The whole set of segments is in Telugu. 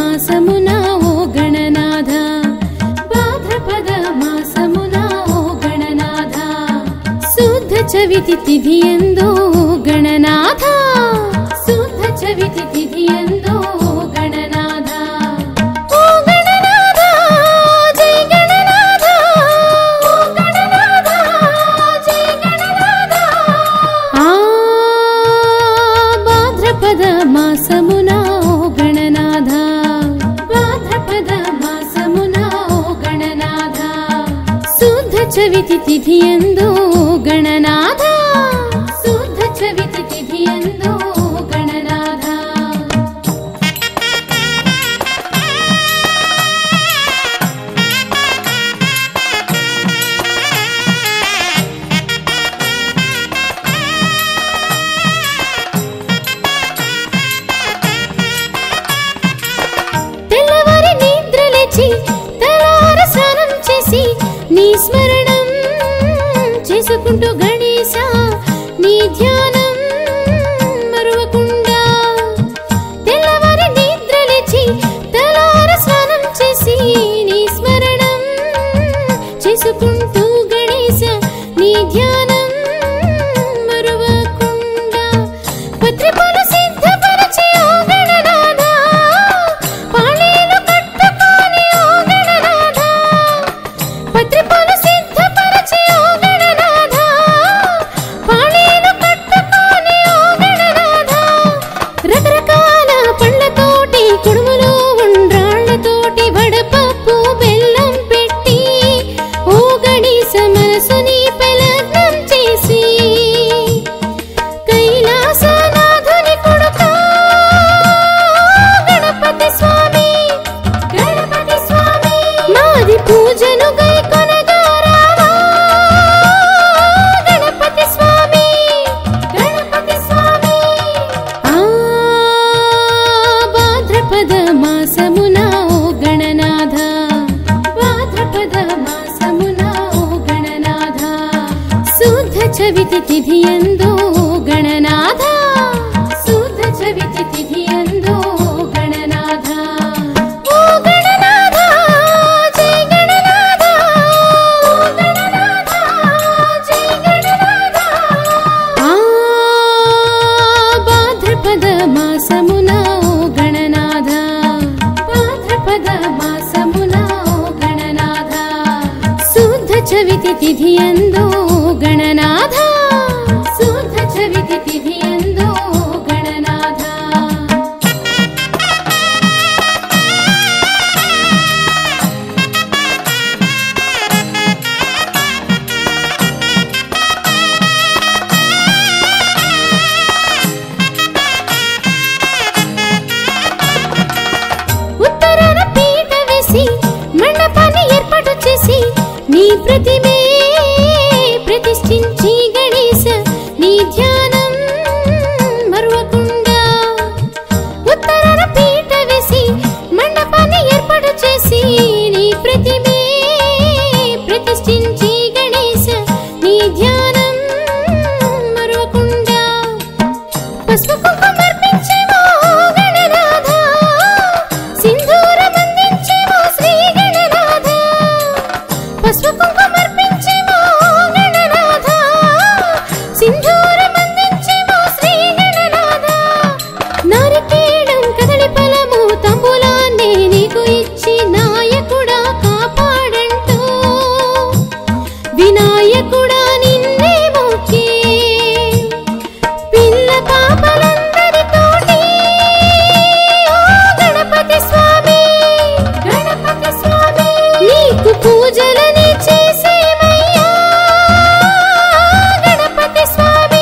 మాసమున ఓ గణనాథ భాద్రపద మాసమున ఓ గణనాథ శుద్ధ చవితి తిథియందు గణనాథ శుద్ధ చవితి తిథియందు గణనాథ ఓ గణనాథ జై గణనాథ ఓ గణనాథ జై గణనాథ భాద్రపద మాసమున ఓ గణనాథ భాద్రపద మాసమున ఓ గణనాథ శుద్ధ చవితి తిథియందు గణనాథ శుద్ధ చవితి తిథియందు గణనాథ తెల్లవారి నిద్రలేచి తలార స్నానం చేసి నీ స్మరణం చేసుకుంటూ గణేశ నీ ధ్యానం మరువకుండా తెల్లవారి నిద్రలేచి తలార స్నానం చేసి నీ స్మరణం చేసుకుంటూ గణేశ నీ ధ్యానం మరువకుండా పత్రికలు సిద్ధపరచి ఓ గణనాథ పాళీలు కట్టుకొని ఓ గణనాథ పత్రికలు సిద్ధపరచి ఓ గణనాథ పాళీలు కట్టుకొని ఓ గణనాథ రకరకాల పండ్లతోటి కుడుములు ఉండ్రాళ్ళతోటి వడపప్పు బెల్లం పెట్టి ఓ గణేశ మనసుని పెలగ్నం చేసి కైలాసనాథుని కొడుక గణపతి స్వామి మాది పూజను గైకొనగా రావా గణపతి స్వామి భాద్రపద మాసమున ఓ గణనాథ భాద్రపద మాసమున ఓ గణనాథ శుద్ధ చవితి తిథియందు గణనాథ శుద్ధ చవితి తిథియందు గణనాథ ఓ గణనాథ జై గణనాథ ఓ గణనాథ జై గణనాథ భాద్రపద మాసమున ఓ గణనాథ భాద్రపద మాసమున ఓ గణనాథ శుద్ధ చవితి తిథియందు గణనాథ శుద్ధ చవితి తిథియందు గణనాథ ఉత్తరాన పీట వేసి మండపాన్ని ఏర్పాటు చేసి నీ ప్రతిమే ప్రతిష్ఠించి గణేశ నీ ధ్యానం మరువకుండా ఉత్తరాన పీట వేసి మండపాన్ని ఏర్పాటు చేసి నీ ప్రతిమే ప్రతిష్ఠించి గణేశ నీ ధ్యానం మరువకుండా పసుపు కుంకుమర్పించేమో గణనాథ సింధూరమందించేమో శ్రీ గణనాథ పసుపు కుంకుమర్పించేమో గణనాథ సింధూరమందించేమో శ్రీ గణనాథ నారికేళం కదలి ఫలము తంబులాన్ని నీకు ఇచ్చి నాయకుడా కాపాడంటూ వినాయకుడా నిన్నే మొక్కి పిల్ల పాపలందరితోటి ఓ గణపతి స్వామి నీకు పూజలని చేసేమయ్యా గణపతి స్వామి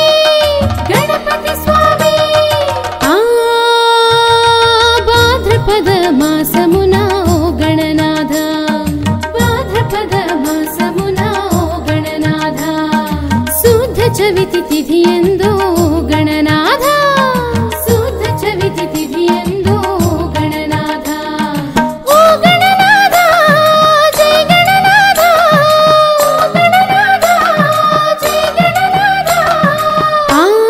భాద్రపద మాసమున ఓ గణనాథ భాద్రపద మాసమున ఓ గణనాథ శుద్ధ చవితి తిథియందు గణనాథ శుద్ధ చవితి తిథియందు గణనాథ ఓ గణనాథ జై గణనాథ ఓ గణనాథ జై గణనాథ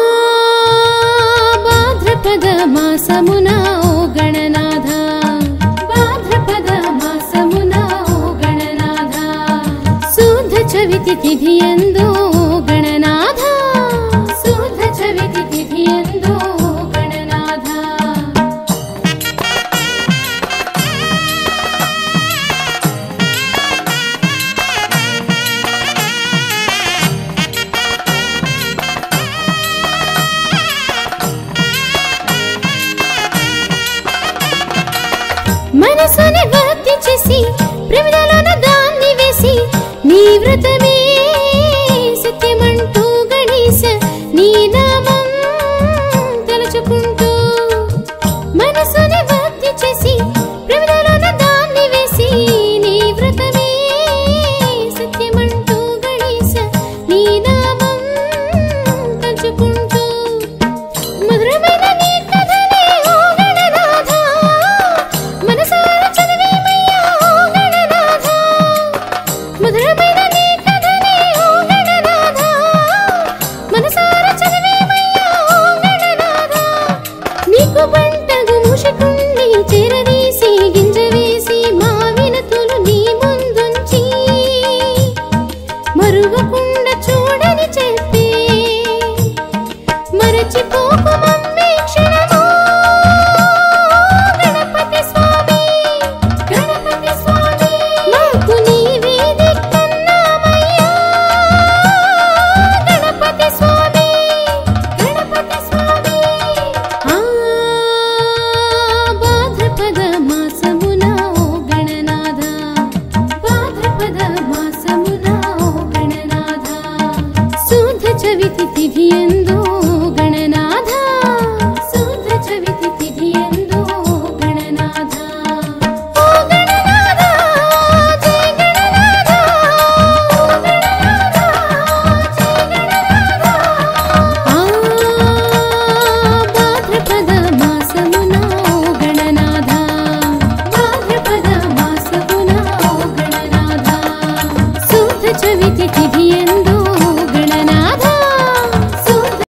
భాద్రపద మాసమున ఓ గణనాథ తిథియందు గణనాథ శుద్ధ చవితి తిథియందు గణనాథ మనసుని భక్తి చేసి ప్రమిదలోన దాన్ని వేసి నీ వ్రతమే సత్యమంటూ గణేశ నీ నామం తలుచుకుంటూ మనసుని భక్తి చేసి ప్రమిదలోన దాన్ని వేసి నీ వ్రతమే సత్యమంటూ గణేశ నీ నామం తలుచుకుంటూ మధురమైన నీ కథనే ఓ గణనాథ మనసారా చదివేమయ్యా ఓ గణనాథ మధురమైన నీ కథనే ఓ గణనాథ మనసారా చదివేమయ్యా ఓ గణనాథ నీకు బంటగు మూషికుణ్ణి చేరదీసి గింజ వేసి మా వినతులు నీ ముందుంచి మరువకుండా చూడని చెప్పి మరచిపోకు మమ్మే క్షణము గణపతి స్వామి గణపతి స్వామి మాకు నీవే దిక్కన్నామయ్యా గణపతి స్వామి గణపతి స్వామి భాద్రపద మాసము